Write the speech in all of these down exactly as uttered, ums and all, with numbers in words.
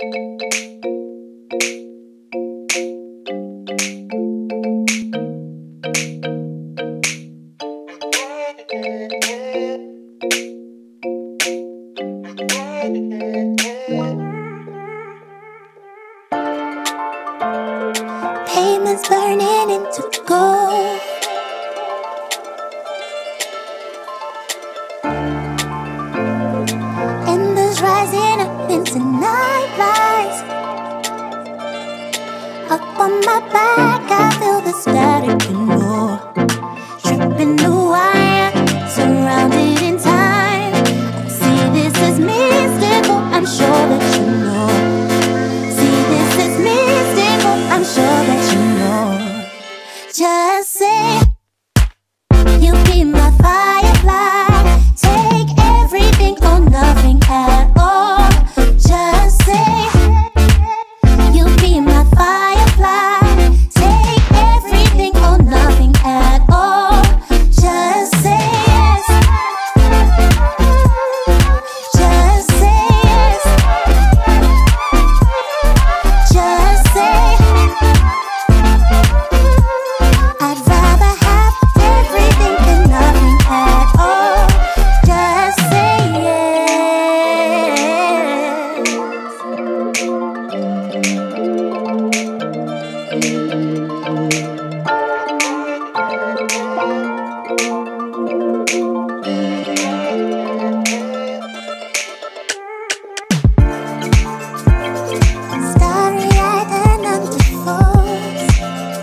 Payments burning into gold. Embers rising up into night lights. Up on my back, I feel the static and more. Tripping the wire, surrounded in time. I see this is mystical, I'm sure that you know. See this is mystical, I'm sure that you know. Just say you be my firefly. Take everything or nothing at all. Just say you be my firefly. Take everything or nothing at all. Just say yes. Just say yes. Just say I'd rather have everything than nothing at all. Just say yes. Starry-eyed and underfolds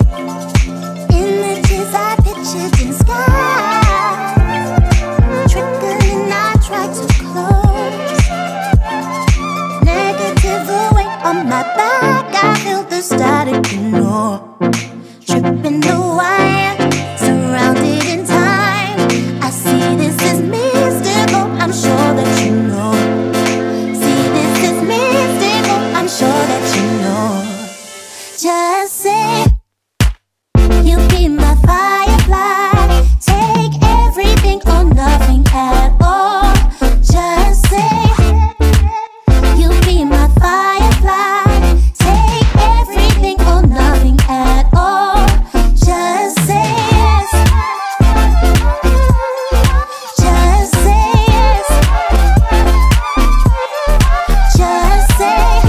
images I pictured in skies. Trickling, I try to close. Negative away on my back, I feel the static and more. Tripping the wire, surrounded in time. I see this is mystical, I'm sure that you know. See this is mystical, I'm sure that you know. Just say you be my firefly. Take everything or nothing at all. Just say you be my firefly. Take everything or nothing at all. Just say yes. Just say yes. Just say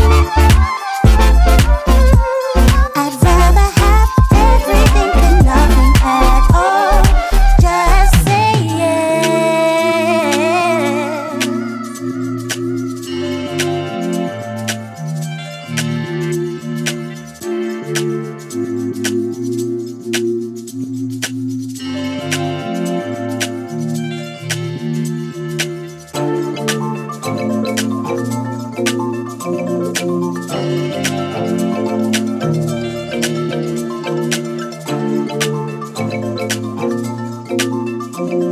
I'd rather have everything than nothing at all. Just say yes. Thank you.